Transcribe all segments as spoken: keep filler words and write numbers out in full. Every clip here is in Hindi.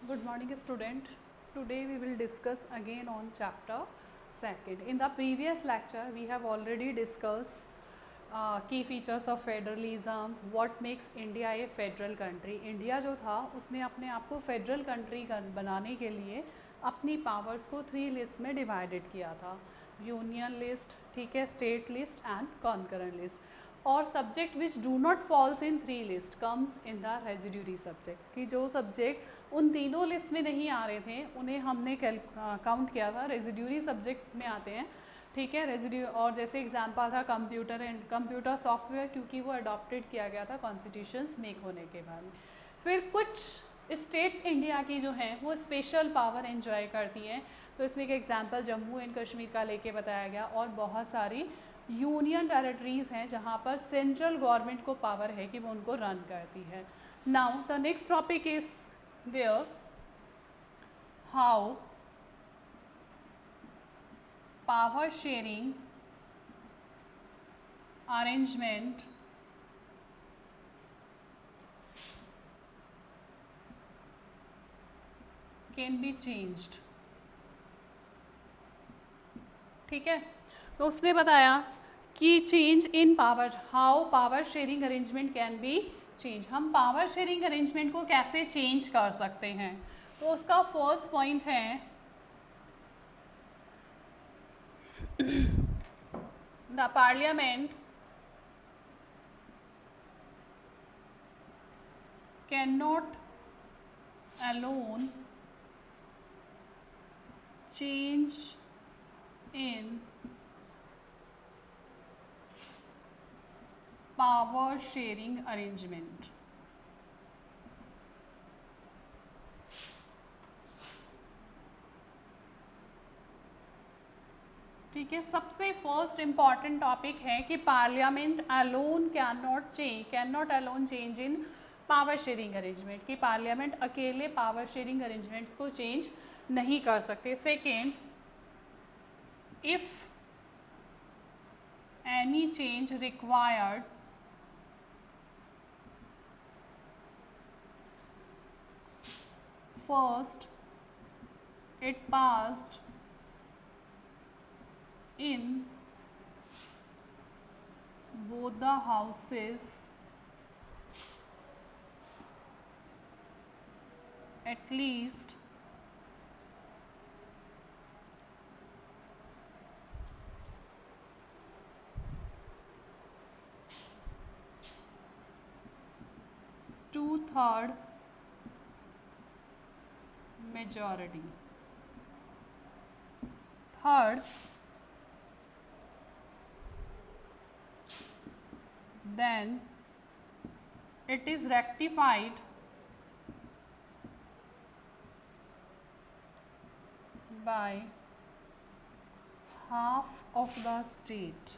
Good morning student. Today we will discuss again on chapter second. In the previous lecture we have already discussed uh, key features of federalism, what makes India a federal country. India जो था उसने अपने आप को फेडरल कंट्री बनाने के लिए अपनी पावर्स को थ्री लिस्ट में डिवाइडेड किया था, यूनियन लिस्ट, ठीक है, state list and concurrent list. और subject which do not falls in three list comes in the residuary subject, कि जो सब्जेक्ट उन तीनों लिस्ट में नहीं आ रहे थे उन्हें हमने काउंट किया था रेजिड्यूरी सब्जेक्ट में आते हैं, ठीक है, रेजिड्यू। और जैसे एग्जांपल था कंप्यूटर एंड कंप्यूटर सॉफ्टवेयर, क्योंकि वो अडॉप्टेड किया गया था कॉन्स्टिट्यूशंस मेक होने के बाद। फिर कुछ स्टेट्स इंडिया की जो हैं वो स्पेशल पावर एंजॉय करती हैं, तो इसमें एक एग्जांपल जम्मू एंड कश्मीर का लेके बताया गया। और बहुत सारी यूनियन टेरिटरीज़ हैं जहाँ पर सेंट्रल गवर्नमेंट को पावर है कि वो उनको रन करती है। Now the next topic is there how power sharing arrangement can be changed, ठीक है। तो उसने बताया कि change in power, how power sharing arrangement can be change, हम पावर शेयरिंग अरेंजमेंट को कैसे चेंज कर सकते हैं। तो उसका फर्स्ट पॉइंट है the parliament can not alone change in power sharing arrangement. ठीक है, सबसे फर्स्ट इंपॉर्टेंट टॉपिक है कि parliament alone can not change can not alone change in power sharing arrangement, कि पार्लियामेंट अकेले पावर शेयरिंग अरेंजमेंट्स को चेंज नहीं कर सकते। Second, if any change required first it passed in both the houses at least two-third majority. Third, then it is rectified by half of the state.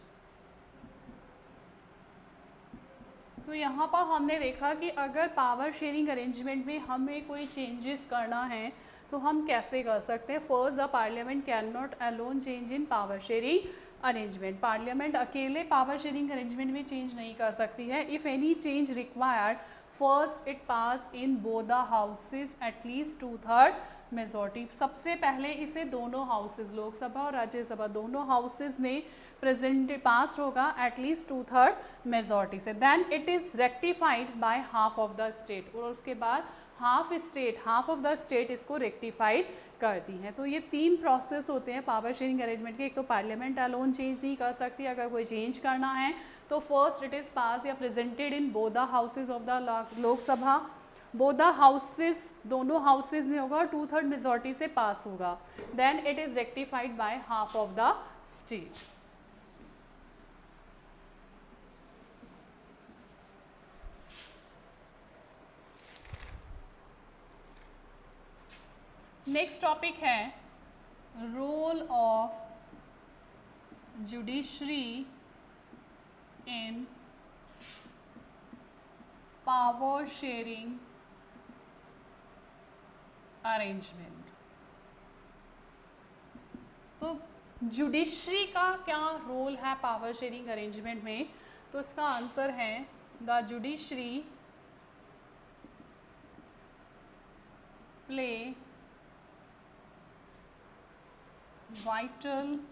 तो यहाँ पर हमने देखा कि अगर पावर शेयरिंग अरेंजमेंट में हमें कोई चेंजेस करना है तो हम कैसे कर सकते हैं। First, the parliament can not alone change in power sharing arrangement, parliament अकेले पावर शेयरिंग अरेंजमेंट में चेंज नहीं कर सकती है। If any change required first it pass in both the houses at least two third majority, सबसे पहले इसे दोनों हाउसेज, लोकसभा और राज्यसभा दोनों हाउसेज में प्रेजेंट पास होगा एटलीस्ट टू थर्ड मेजॉरिटी से। Then it is rectified by half of the state, और उसके बाद half state half of the state इसको रेक्टिफाइड करती हैं। तो ये तीन प्रोसेस होते हैं पावर शेयरिंग अरेंजमेंट के। एक तो पार्लियामेंट अलोन चेंज नहीं कर सकती, अगर कोई चेंज करना है तो फर्स्ट इट इज़ पास या presented in both the houses of the Lok Sabha, both the houses दोनों हाउसेज में होगा और टू थर्ड मेजॉरिटी से पास होगा। Then it is rectified by half of the state. Next topic है role of judiciary in power sharing arrangement. तो जुडिशरी का क्या रोल है पावर शेयरिंग अरेंजमेंट में, तो इसका आंसर है the judiciary play vital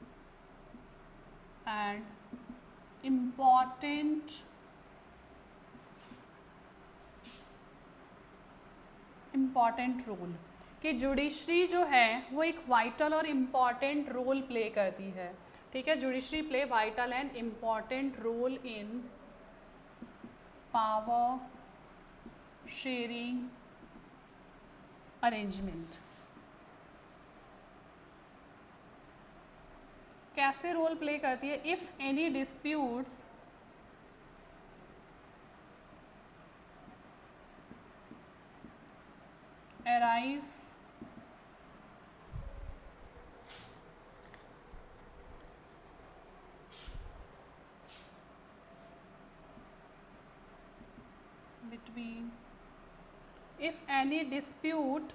and important important role, कि जुडिशरी जो है वो एक वाइटल और इम्पॉर्टेंट रोल प्ले करती है, ठीक है। Judiciary play vital and important role in power sharing arrangement. कैसे रोल प्ले करती है? If any disputes arise between if any dispute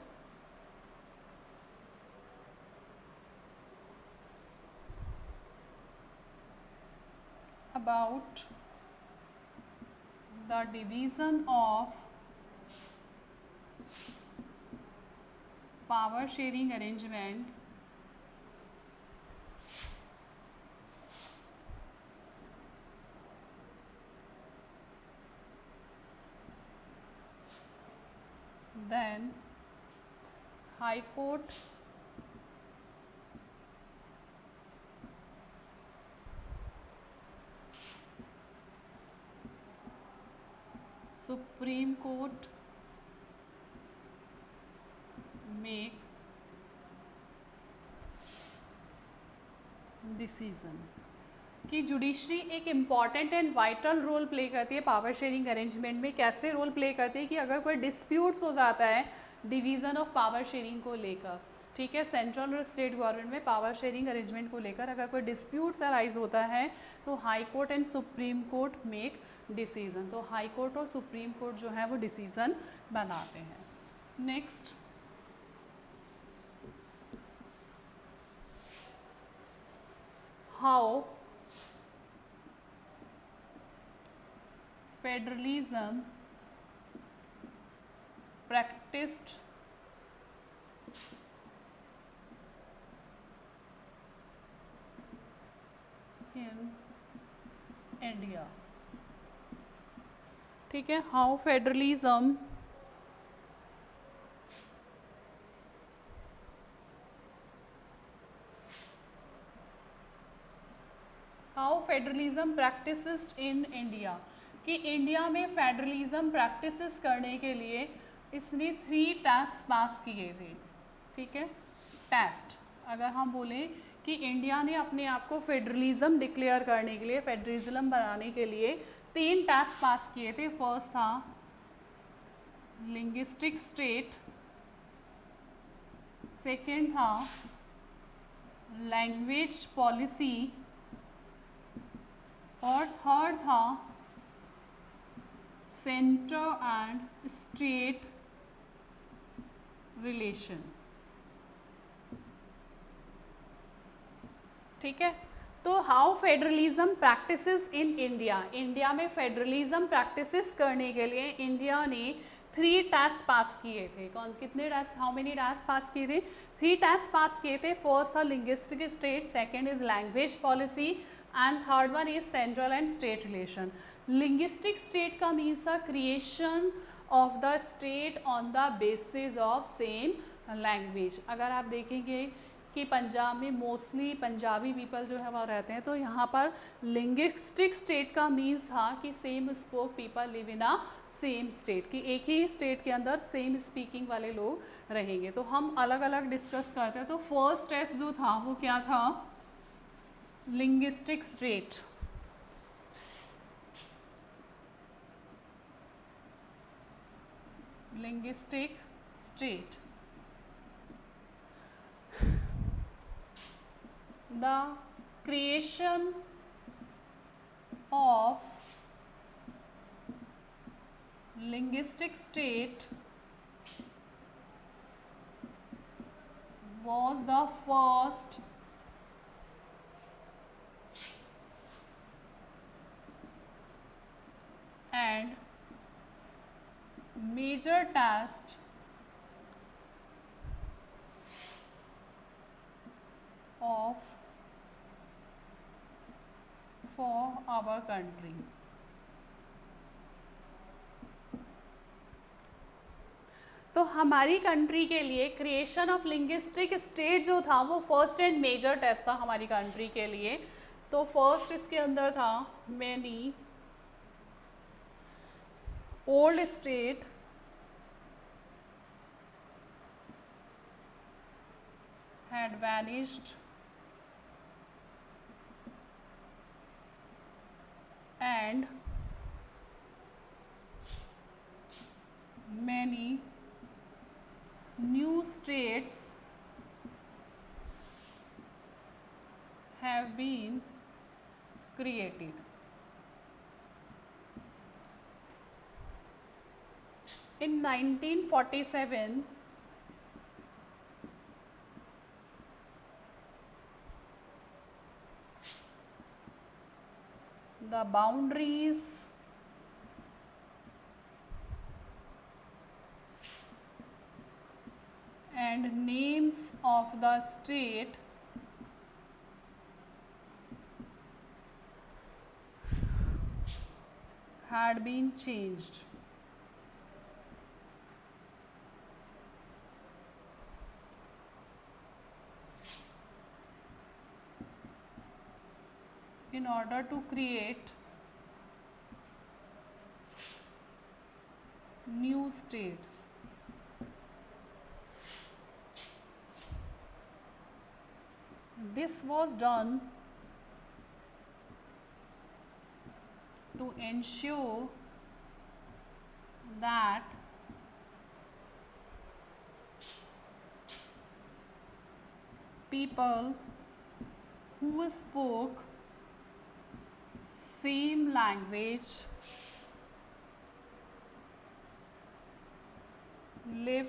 about the division of power sharing arrangement then High Court Supreme Court make decision, कि जुडिशरी एक important and vital role play करती है पावर शेयरिंग अरेंजमेंट में। कैसे रोल प्ले करती है? कि अगर कोई डिस्प्यूट्स हो जाता है डिवीज़न ऑफ पावर शेयरिंग को लेकर, ठीक है, सेंट्रल और स्टेट गवर्नमेंट में पावर शेयरिंग अरेंजमेंट को लेकर अगर कोई डिस्प्यूट्स अराइज होता है तो high court and supreme court make decision. तो हाई कोर्ट और सुप्रीम कोर्ट जो है वो डिसीजन बनाते हैं। Next, how federalism practiced in India, ठीक है। How federalism how federalism practised in India, कि इंडिया में फेडरलिज्म प्रैक्टिस करने के लिए इसने थ्री टेस्ट पास किए थे, ठीक है। टेस्ट, अगर हम बोलें कि इंडिया ने अपने आप को फेडरलिज्म डिक्लेयर करने के लिए, फेडरलिज्म बनाने के लिए तीन टेस्ट पास किए थे। फर्स्ट था लिंग्विस्टिक स्टेट, सेकंड था लैंग्वेज पॉलिसी और थर्ड था सेंटर एंड स्टेट रिलेशन, ठीक है। तो how federalism practices in India, India में फेडरलिज्म प्रैक्टिसेस करने के लिए इंडिया ने थ्री टेस्ट पास किए थे। कौन कितने test, how many test pass किए थे? थ्री टेस्ट पास किए थे। फर्स्ट था linguistic state, second is language policy and third one is central and state relation. Linguistic state का means the creation of the state on the basis of same language. अगर आप देखेंगे कि पंजाब में मोस्टली पंजाबी पीपल जो है वहाँ रहते हैं, तो यहाँ पर लिंग्विस्टिक स्टेट का मीन्स था कि same spoke people live in a same state, कि एक ही स्टेट के अंदर सेम स्पीकिंग वाले लोग रहेंगे। तो हम अलग अलग डिस्कस करते हैं। तो फर्स्ट टेस्ट जो था वो क्या था? Linguistic state. Linguistic state, the creation of linguistic state was the first and major task of for our country. तो हमारी कंट्री के लिए क्रिएशन ऑफ लिंग्विस्टिक स्टेट जो था वो फर्स्ट एंड मेजर टेस्ट था हमारी कंट्री के लिए. तो फर्स्ट इसके अंदर था many old state had vanished and many new states have been created. In nineteen forty-seven, the boundaries and names of the state had been changed. In order to create new states. This was done to ensure that people who spoke same language live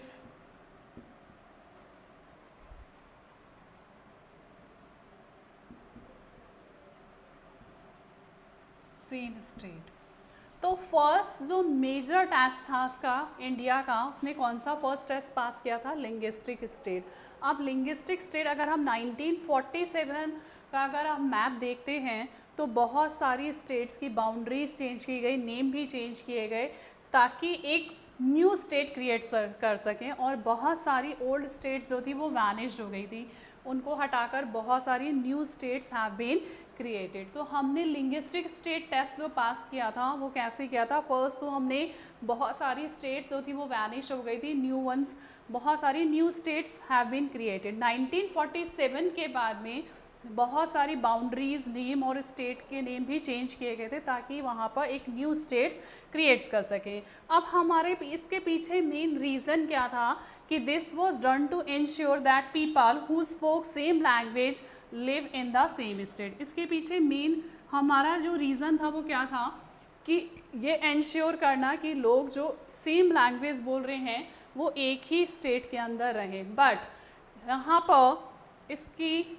same state. तो फर्स्ट जो मेजर टेस्ट था उसका इंडिया का, उसने कौन सा फर्स्ट टेस्ट पास किया था? Linguistic state. अब लिंग्विस्टिक स्टेट अगर हम नाइनटीन फोर्टी सेवन का अगर हम मैप देखते हैं तो बहुत सारी स्टेट्स की बाउंड्रीज चेंज की गई, नेम भी चेंज किए गए ताकि एक न्यू स्टेट क्रिएट कर सकें. और बहुत सारी ओल्ड स्टेट्स जो थी वो वैनिश हो गई थी, उनको हटाकर बहुत सारी new states have been created. तो हमने लिंग्विस्टिक स्टेट टेस्ट जो पास किया था वो कैसे किया था? फर्स्ट तो हमने बहुत सारी स्टेट्स जो थी वो वैनिश हो गई थी, न्यू वंस, बहुत सारी new states have been created. Nineteen forty seven के बाद में बहुत सारी बाउंड्रीज, नेम और स्टेट के नेम भी चेंज किए गए थे ताकि वहाँ पर एक न्यू स्टेट्स क्रिएट कर सकें. अब हमारे इसके पीछे मेन रीज़न क्या था कि this was done to ensure that people who spoke same language live in the same state. इसके पीछे मेन हमारा जो रीज़न था वो क्या था कि ये इंश्योर करना कि लोग जो सेम लैंग्वेज बोल रहे हैं वो एक ही स्टेट के अंदर रहें. बट यहाँ पर इसकी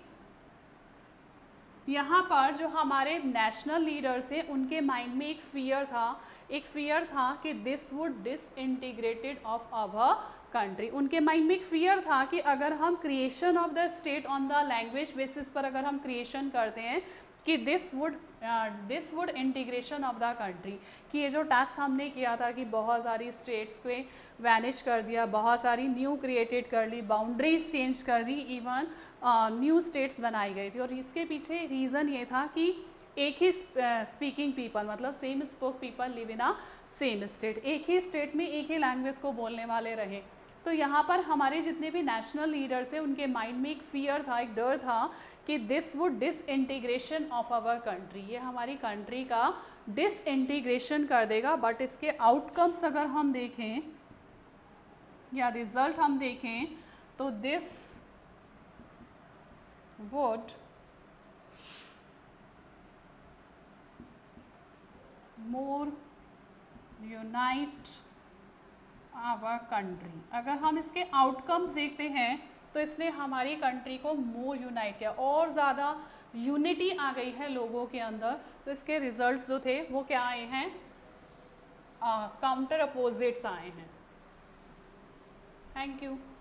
यहाँ पर जो हमारे नेशनल लीडर्स हैं उनके माइंड में एक फियर था, एक फियर था कि this would disintegrated of our country. उनके माइंड में एक फियर था कि अगर हम creation of the state on the language basis पर अगर हम क्रिएशन करते हैं कि this would this would integration of the country, कि ये जो टास्क हमने किया था कि बहुत सारी स्टेट्स को वैनिश कर दिया, बहुत सारी न्यू क्रिएटेड कर ली, बाउंड्रीज चेंज कर दी, इवन न्यू स्टेट्स बनाई गई थी. और इसके पीछे रीज़न ये था कि एक ही स्पीकिंग पीपल, मतलब same spoke people live in a same state, एक ही स्टेट में एक ही लैंग्वेज को बोलने वाले रहे. तो यहाँ पर हमारे जितने भी नेशनल लीडर्स हैं उनके माइंड में एक फियर था, एक डर था कि this would disintegration of our country, ये हमारी कंट्री का डिसइंटीग्रेशन कर देगा. बट इसके आउटकम्स अगर हम देखें या रिजल्ट हम देखें तो this would more unite our country. अगर हम इसके आउटकम्स देखते हैं तो इसने हमारी कंट्री को मोर यूनाइट किया, और ज़्यादा यूनिटी आ गई है लोगों के अंदर. तो इसके रिजल्ट्स जो थे वो क्या आए हैं? काउंटर अपोजिट्स आए हैं. Thank you.